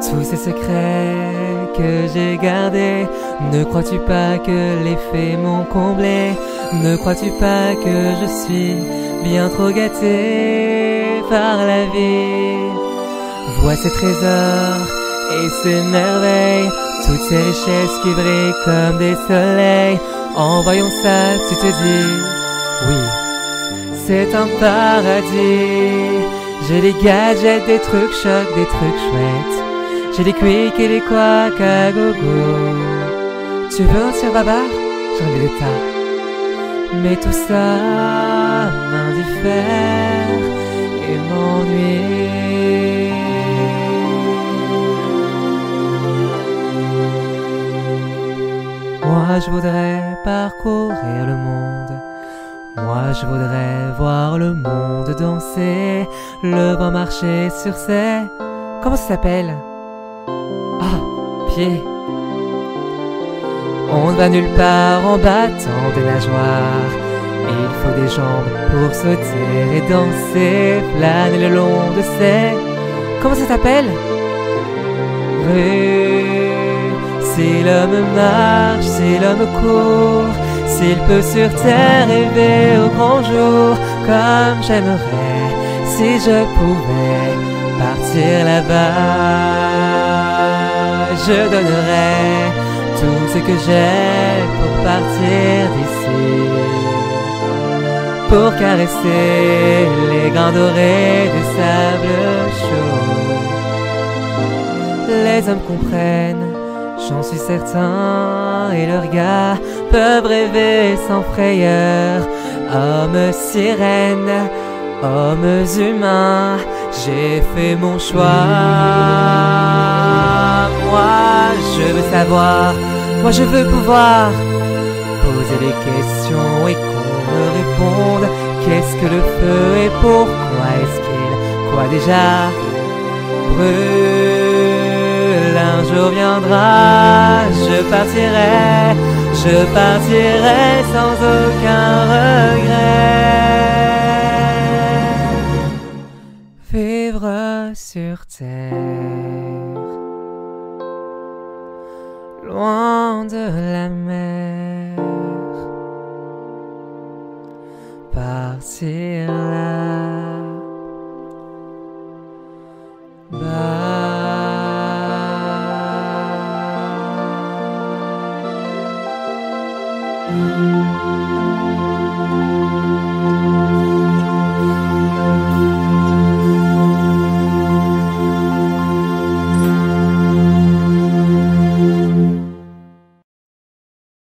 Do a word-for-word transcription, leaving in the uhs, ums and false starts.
tous ces secrets que j'ai gardés. Ne crois-tu pas que les faits m'ont comblé? Ne crois-tu pas que je suis bien trop gâté par la vie? Vois ces trésors et ces merveilles, toutes ces richesses qui brillent comme des soleils. En voyant ça, tu te dis, oui, c'est un paradis. J'ai des gadgets, des trucs chocs, des trucs chouettes. J'ai des quicks et des couacs à gogo. Tu veux un tire-baba? J'en ai des tas. Mais tout ça m'indiffère et m'ennuie. Moi je voudrais parcourir le monde. Moi je voudrais voir le monde danser, le vent marcher sur ses... Comment ça s'appelle? Ah, pieds. On ne va nulle part en battant des nageoires. Il faut des jambes pour sauter et danser, flâner le long de ces... Comment ça s'appelle? Rue. Si l'homme marche, si l'homme court, s'il peut sur terre rêver au grand jour, comme j'aimerais si je pouvais partir là-bas. Je donnerais tout ce que j'ai pour partir d'ici, pour caresser les grains dorés des sables chauds. Les hommes comprennent, j'en suis certain, et leurs gars peuvent rêver sans frayeur. Hommes sirènes, hommes humains, j'ai fait mon choix. Moi je veux savoir, moi je veux pouvoir poser des questions et qu'on me réponde. Qu'est-ce que le feu et pourquoi est-ce qu'il, quoi déjà, brûle? Un jour viendra, je partirai, je partirai sans aucun regret. Vivre sur terre, loin de la mer, partir là, bas. Thank you.